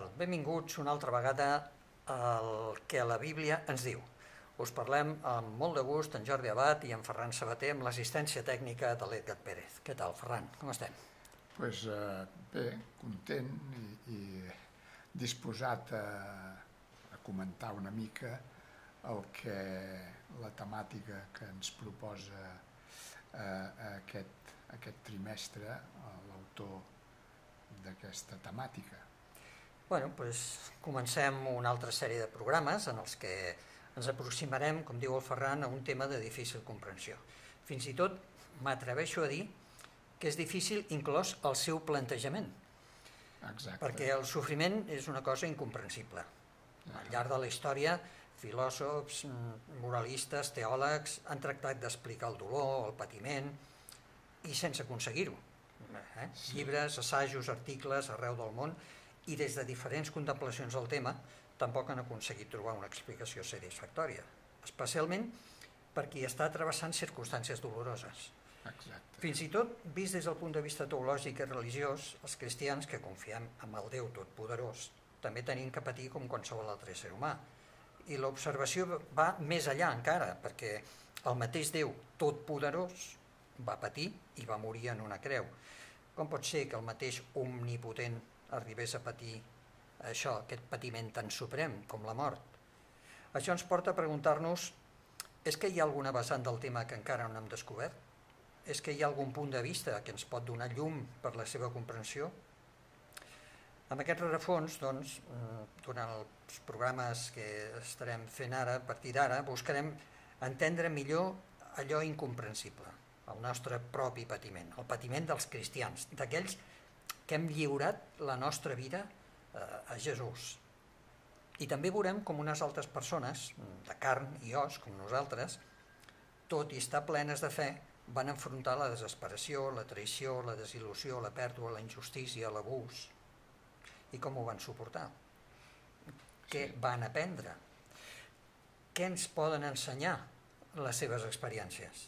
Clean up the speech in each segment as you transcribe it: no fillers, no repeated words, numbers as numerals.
Benvinguts una altra vegada al que la Bíblia ens diu. Us parlem amb molt de gust en Jordi Abad i en Ferran Sabater amb l'assistència tècnica de l'Edgar Pérez. Què tal, Ferran? Com estem? Doncs bé, content i disposat a comentar una mica la temàtica que ens proposa aquest trimestre l'autor d'aquesta temàtica. Comencem una altra sèrie de programes en els que ens aproximarem, com diu el Ferran, a un tema de difícil comprensió. Fins i tot m'atreveixo a dir que és difícil inclòs el seu plantejament. Exacte. Perquè el sofriment és una cosa incomprensible. Al llarg de la història, filòsofs, moralistes, teòlegs han tractat d'explicar el dolor, el patiment, i sense aconseguir-ho. Llibres, assajos, articles arreu del món, i des de diferents contemplacions del tema tampoc han aconseguit trobar una explicació satisfactòria, especialment per qui està travessant circumstàncies doloroses. Exacte. Fins i tot, vist des del punt de vista teològic i religiós, els cristians que confiem en el Déu Totpoderós també tenim que patir com qualsevol altre ser humà. I l'observació va més allà encara, perquè el mateix Déu Totpoderós va patir i va morir en una creu. Com pot ser que el mateix omnipotent arribés a patir això, aquest patiment tan suprem com la mort? Això ens porta a preguntar-nos, és que hi ha alguna vessant del tema que encara no hem descobert? És que hi ha algun punt de vista que ens pot donar llum per la seva comprensió? Amb aquest rerefons, doncs, durant els programes que estarem fent ara, a partir d'ara, buscarem entendre millor allò incomprensible, el nostre propi patiment, el patiment dels cristians, d'aquells que hem lliurat la nostra vida a Jesús. I també veurem com unes altres persones, de carn i os, com nosaltres, tot i estar plenes de fe, van enfrontar la desesperació, la traïció, la desil·lusió, la pèrdua, la injustícia, l'abús. I com ho van suportar? Què van aprendre? Què ens poden ensenyar les seves experiències?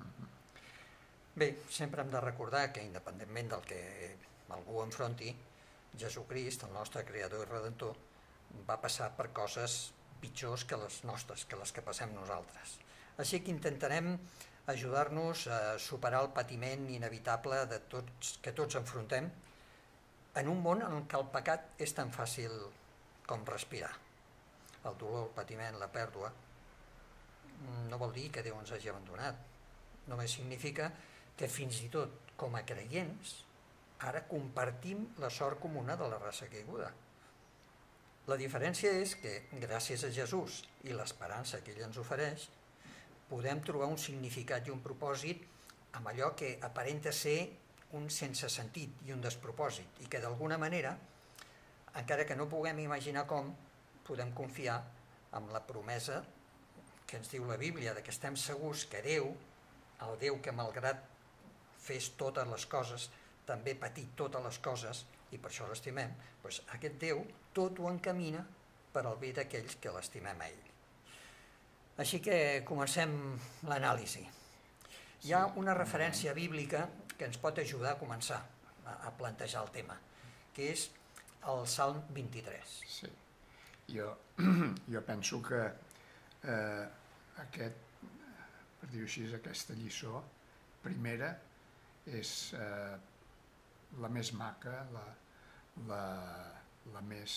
Bé, sempre hem de recordar que, independentment del que algú enfronti, Jesucrist, el nostre Creador i Redentor, va passar per coses pitjors que les nostres, que les que passem nosaltres. Així que intentarem ajudar-nos a superar el patiment inevitable que tots enfrontem en un món en què el pecat és tan fàcil com respirar. El dolor, el patiment, la pèrdua, no vol dir que Déu ens hagi abandonat. Només significa que fins i tot com a creients ara compartim la sort comuna de la raça caiguda. La diferència és que, gràcies a Jesús i l'esperança que ell ens ofereix, podem trobar un significat i un propòsit amb allò que aparenta ser un sense sentit i un despropòsit, i que d'alguna manera, encara que no puguem imaginar com, podem confiar en la promesa que ens diu la Bíblia, que estem segurs que Déu, el Déu que malgrat fes totes les coses, també patir totes les coses, i per això l'estimem, doncs aquest Déu tot ho encamina per al bé d'aquells que l'estimem a ell. Així que comencem l'anàlisi. Hi ha una referència bíblica que ens pot ajudar a començar a plantejar el tema, que és el Salm 23. Sí, jo penso que per dir-ho així, aquesta lliçó primera és la més maca, la més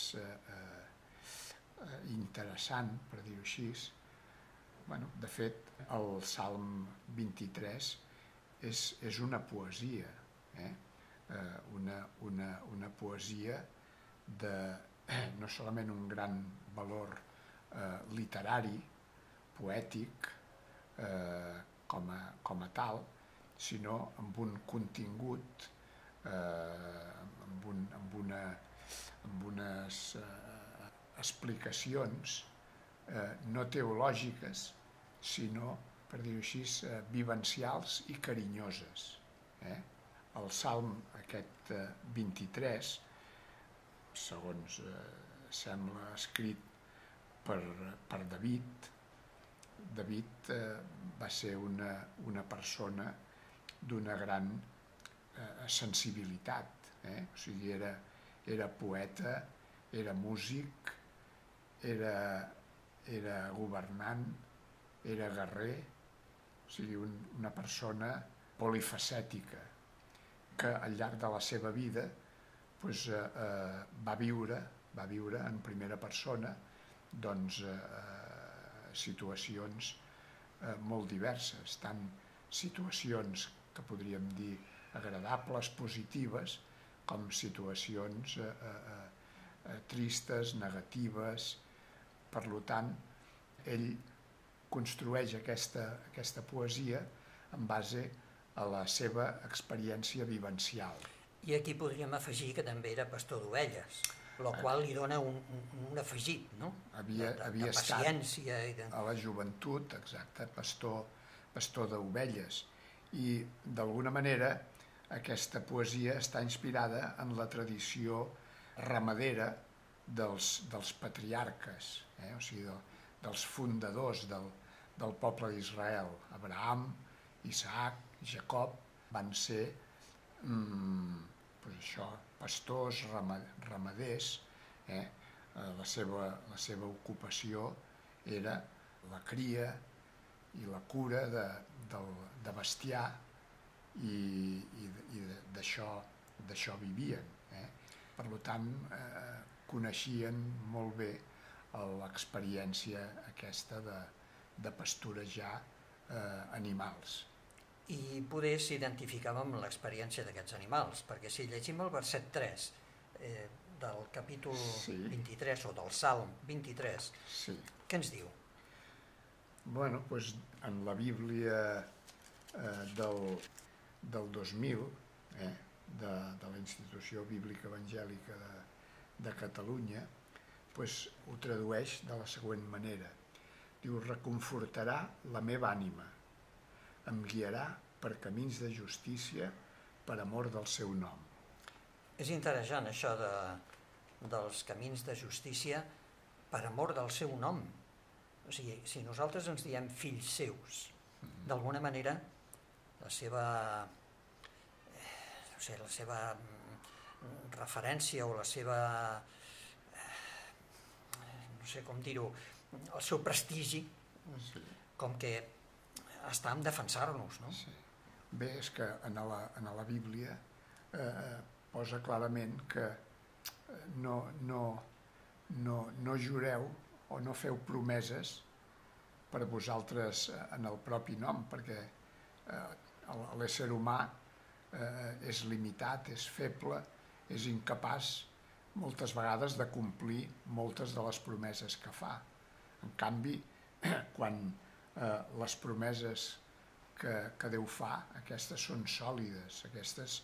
interessant, per dir-ho així. De fet, el Salm 23 és una poesia, una poesia de no solament un gran valor literari, poètic, com a tal, sinó amb un contingut, amb unes explicacions no teològiques, sinó, per dir-ho així, vivencials i carinyoses. El Salm aquest 23, segons sembla escrit per David, David va ser una persona d'una gran sensibilitat, o sigui, era poeta era músic, era governant, era guerrer, o sigui, una persona polifacètica que al llarg de la seva vida va viure en primera persona situacions molt diverses, tant situacions que podríem dir agradables, positives, com situacions tristes, negatives. Per tant, ell construeix aquesta poesia en base a la seva experiència vivencial. I aquí podríem afegir que també era pastor d'ovelles, el qual li dona un afegit, no? Havia paciència. Estat a la joventut, exacte, pastor d'ovelles. I d'alguna manera aquesta poesia està inspirada en la tradició ramadera dels patriarques, o sigui, dels fundadors del poble d'Israel. Abraham, Isaac, Jacob van ser pastors, ramaders. La seva ocupació era la cria i la cura de bestiar i d'això vivien. Per tant, coneixien molt bé l'experiència aquesta de pasturejar animals. I poder s'identificava amb l'experiència d'aquests animals, perquè si llegim el verset 3 del capítol 23 o del Salm 23, què ens diu? Bueno, doncs en la Bíblia del 2000, de la Institució Bíblica Evangèlica de Catalunya, ho tradueix de la següent manera. Diu: reconfortarà la meva ànima, em guiarà per camins de justícia per amor del seu nom. És interessant això dels camins de justícia per amor del seu nom. O sigui, si nosaltres ens diem fills seus, d'alguna manera la seva referència o la seva, no sé com dir-ho, el seu prestigi, com que està en defensar-nos, no? Bé, és que en la Bíblia posa clarament que no jureu o no feu promeses per vosaltres en el propi nom, perquè l'ésser humà és limitat, és feble, és incapaç moltes vegades de complir moltes de les promeses que fa. En canvi, quan les promeses que Déu fa, aquestes són sòlides, aquestes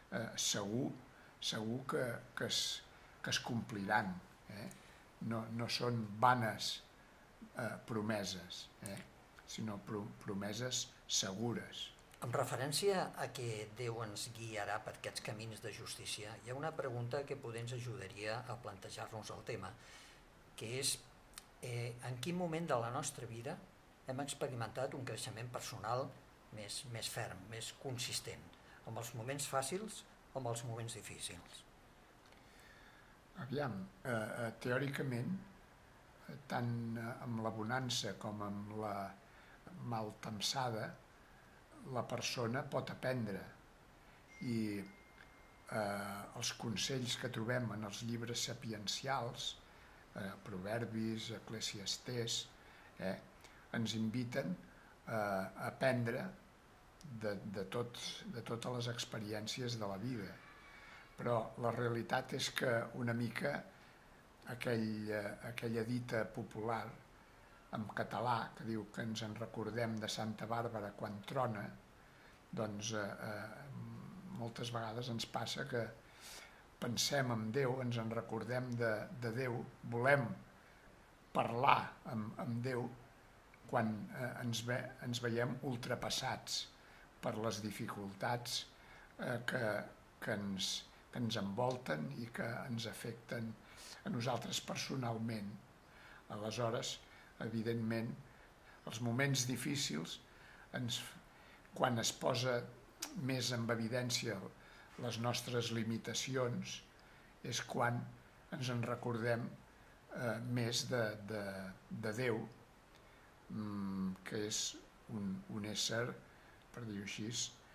segur que es compliran. No són vanes promeses, sinó promeses segures. En referència a que Déu ens guiarà per aquests camins de justícia, hi ha una pregunta que potser ens ajudaria a plantejar-nos el tema, que és en quin moment de la nostra vida hem experimentat un creixement personal més ferm, més consistent, amb els moments fàcils o amb els moments difícils? Aviam, teòricament, tant amb la bonança com amb la maltempsada, la persona pot aprendre i els consells que trobem en els llibres sapiencials, Proverbis, Eclesiastés, ens inviten a aprendre de totes les experiències de la vida. Però la realitat és que una mica aquella dita popular en català que diu que ens en recordem de Santa Bàrbara quan trona, doncs moltes vegades ens passa que pensem en Déu, ens en recordem de Déu, volem parlar amb Déu quan ens veiem ultrapassats per les dificultats que ens envolten i que ens afecten a nosaltres personalment. Aleshores, evidentment, els moments difícils, quan es posa més en evidència les nostres limitacions, és quan ens en recordem més de Déu, que és un ésser, per dir-ho així,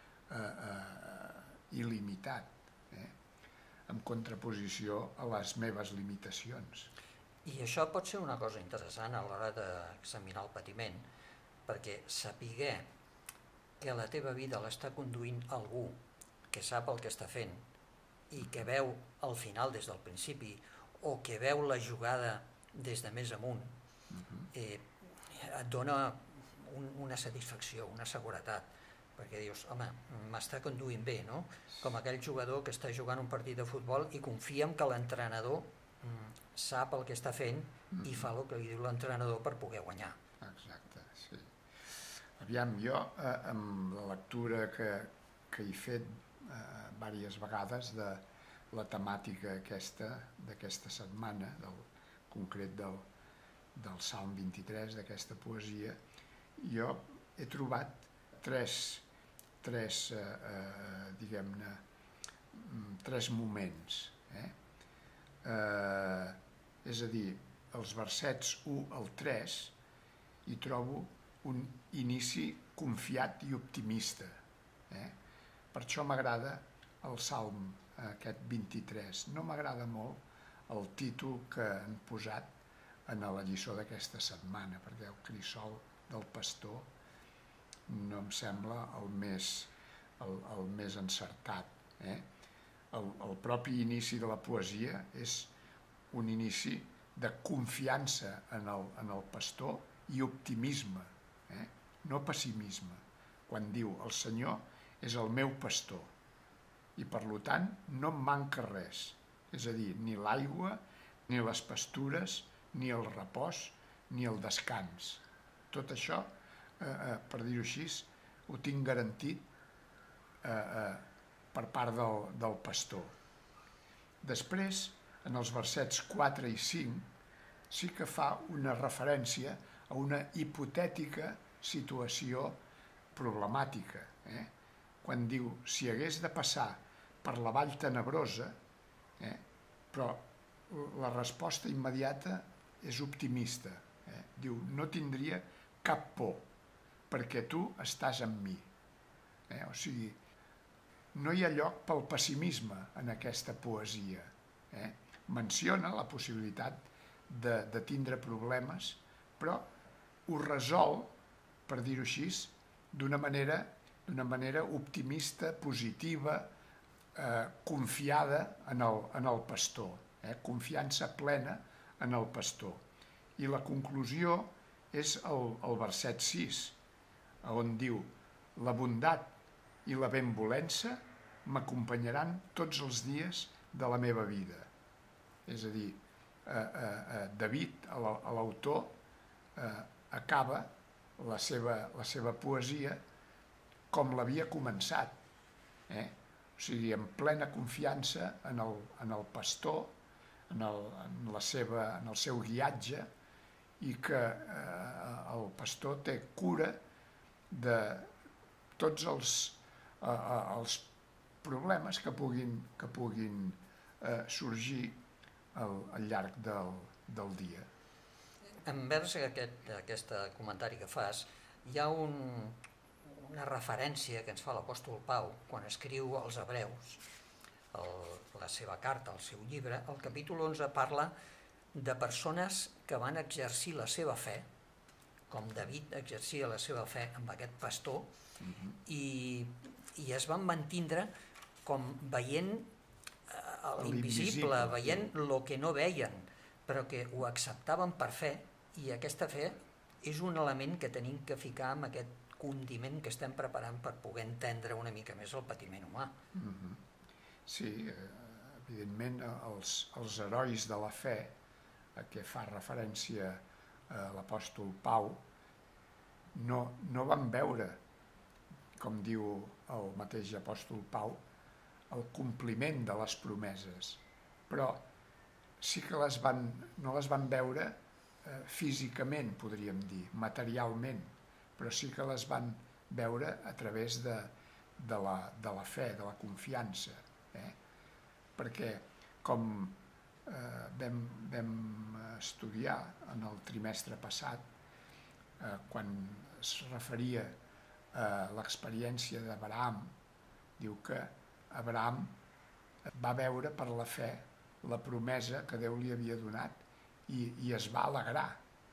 il·limitat, en contraposició a les meves limitacions. I això pot ser una cosa interessant a l'hora d'examinar el patiment, perquè saber que la teva vida l'està conduint algú que sap el que està fent i que veu el final des del principi o que veu la jugada des de més amunt, et dona una satisfacció, una seguretat, perquè dius, home, m'està conduint bé, no? Com aquell jugador que està jugant un partit de futbol i confia en que l'entrenador sap el que està fent i fa el que li diu l'entrenador per poder guanyar. Exacte, sí. Aviam, jo, amb la lectura que he fet diverses vegades de la temàtica d'aquesta setmana, concret del Salm 23, d'aquesta poesia, jo he trobat diguem-ne, tres moments. És a dir, els versets 1 al 3 hi trobo un inici confiat i optimista. Per això m'agrada el Salm aquest 23. No m'agrada molt el títol que han posat en la lliçó d'aquesta setmana, perquè el crisol del pastor no em sembla el més encertat. El propi inici de la poesia és un inici de confiança en el pastor i optimisme, no pessimisme, quan diu el Senyor és el meu pastor i per tant no em manca res, és a dir, ni l'aigua, ni les pastures, ni el repòs, ni el descans. Tot això, per dir-ho així, ho tinc garantit per part del pastor. Després, en els versets 4 i 5, sí que fa una referència a una hipotètica situació problemàtica. Quan diu, si hagués de passar per la vall tenebrosa, però la resposta immediata és optimista. Diu, no tindria cap por, perquè tu estàs amb mi. O sigui, no hi ha lloc pel pessimisme en aquesta poesia. Menciona la possibilitat de tindre problemes, però ho resol, per dir-ho així, d'una manera optimista, positiva, confiada en el pastor, confiança plena en el pastor. I la conclusió és el verset 6, on diu, la bondat i la benvolença m'acompanyaran tots els dies de la meva vida. És a dir, David, l'autor, acaba la seva poesia com l'havia començat, o sigui, en plena confiança en el pastor, en el seu guiatge, i que el pastor té cura de tots els problemes que puguin sorgir al llarg del dia. Envers aquest comentari que fas, hi ha una referència que ens fa l'apòstol Pau quan escriu als Hebreus, la seva carta, el seu llibre. El capítol 11 parla de persones que van exercir la seva fe, com David exercia la seva fe amb aquest pastor, i es van mantindre com veient l'invisible, veient el que no veien, però que ho acceptaven per fe, i aquesta fe és un element que tenim que ficar amb aquest condiment que estem preparant per poder entendre una mica més el patiment humà. Sí, evidentment els herois de la fe, a què fa referència l'apòstol Pau, no van veure, com diu el mateix apòstol Pau, el compliment de les promeses, però sí que no les van veure físicament, podríem dir, materialment, però sí que les van veure a través de la fe, de la confiança, perquè com vam estudiar en el trimestre passat, quan es referia a l'experiència d'Abraham, diu que Abraham va veure per la fe la promesa que Déu li havia donat i es va alegrar,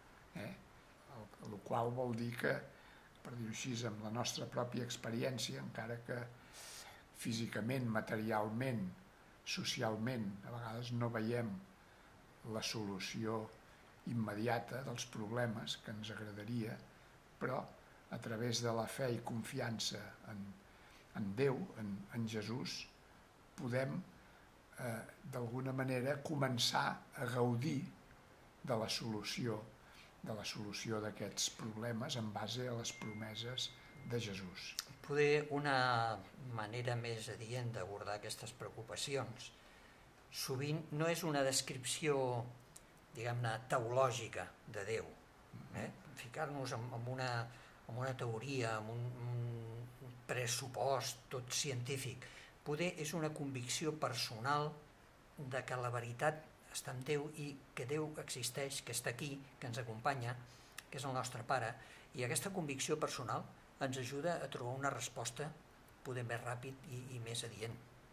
el qual vol dir que, per dir-ho així, amb la nostra pròpia experiència, encara que físicament, materialment, socialment, a vegades no veiem la solució immediata dels problemes que ens agradaria, però a través de la fe i confiança en Déu, en Jesús, podem d'alguna manera començar a gaudir de la solució d'aquests problemes en base a les promeses de Jesús. Poder una manera més adient d'abordar aquestes preocupacions sovint no és una descripció, diguem-ne, teològica de Déu. Ficar-nos en una teoria, en un pressupost tot científic. Poder és una convicció personal de que la veritat està en Déu i que Déu existeix, que està aquí, que ens acompanya, que és el nostre Pare, i aquesta convicció personal ens ajuda a trobar una resposta poder més ràpid i més adient.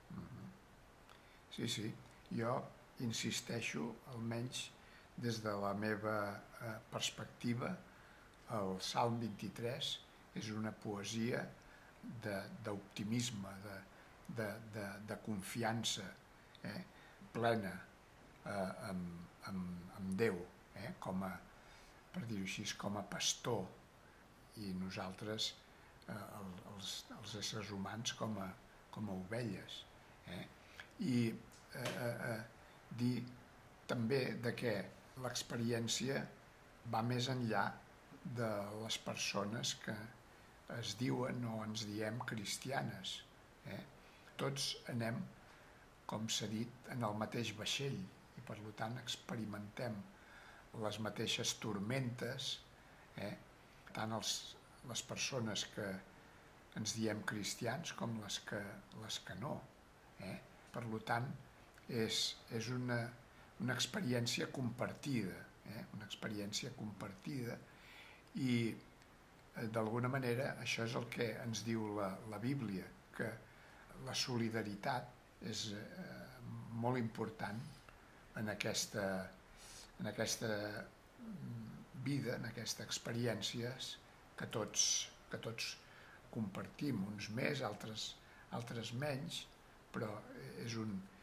Sí, jo insisteixo, almenys des de la meva perspectiva, el Salm 23 és una poesia d'optimisme, de confiança plena amb Déu, per dir-ho així, com a pastor, i nosaltres, els éssers humans, com a ovelles. I dir també que l'experiència va més enllà de les persones que es diuen o ens diem cristianes. Tots anem, com s'ha dit, en el mateix vaixell i per tant experimentem les mateixes tormentes, tant les persones que ens diem cristians com les que no. Per tant, és una experiència compartida, i d'alguna manera això és el que ens diu la Bíblia, que la solidaritat és molt important en aquesta vida, en aquestes experiències que tots compartim, uns més, altres menys, però és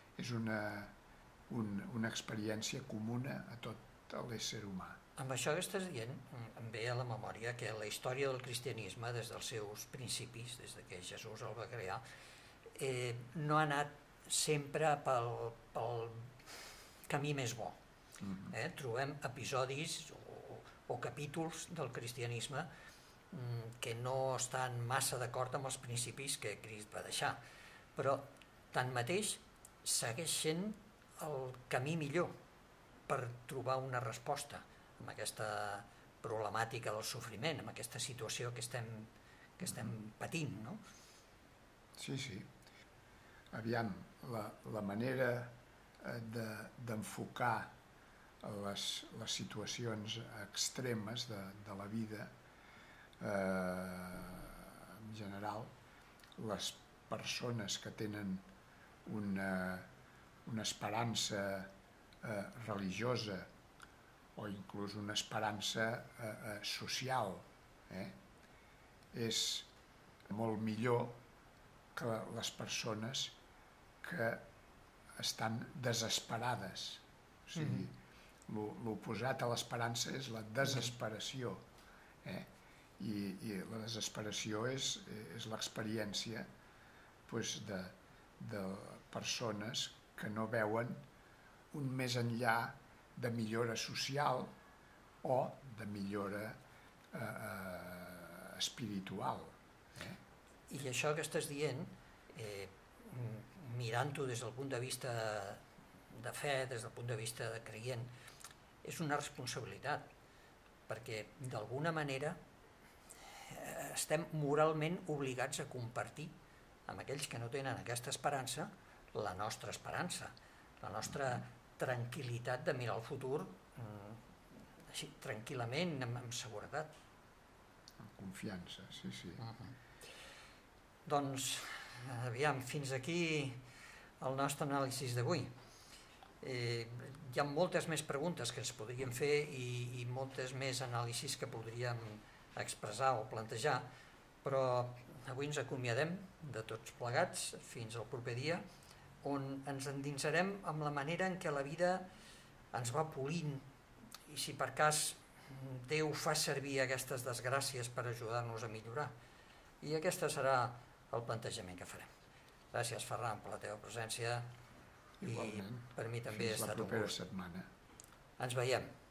una experiència comuna a tot l'ésser humà. Amb això que estàs dient, em ve a la memòria que la història del cristianisme, des dels seus principis, des que Jesús el va crear, no ha anat sempre pel camí més bo. Trobem episodis o capítols del cristianisme que no estan massa d'acord amb els principis que Crist va deixar, però tanmateix segueix sent el camí millor per trobar una resposta amb aquesta problemàtica del sofriment, amb aquesta situació que estem patint, no? Sí. Aviam, la manera d'enfocar les situacions extremes de la vida, en general, les persones que tenen una esperança religiosa o inclús una esperança social, és molt millor que les persones que estan desesperades. O sigui, l'oposat a l'esperança és la desesperació, i la desesperació és l'experiència de persones que no veuen un més enllà de millora social o de millora espiritual. I això que estàs dient, mirant-ho des del punt de vista de fe, des del punt de vista de creient, és una responsabilitat, perquè d'alguna manera estem moralment obligats a compartir amb aquells que no tenen aquesta esperança la nostra esperança, la nostra tranquil·litat de mirar el futur així, tranquil·lament, amb seguretat. Amb confiança, sí. Doncs, aviam, fins aquí el nostre anàlisi d'avui. Hi ha moltes més preguntes que ens podríem fer i moltes més anàlisis que podríem expressar o plantejar, però avui ens acomiadem de tots plegats fins al proper dia, on ens endinsarem amb la manera en què la vida ens va polint i si per cas Déu fa servir aquestes desgràcies per ajudar-nos a millorar. I aquest serà el plantejament que farem. Gràcies, Ferran, per la teva presència. Igualment. I per mi també ha estat un gust. Fins la propera setmana. Ens veiem.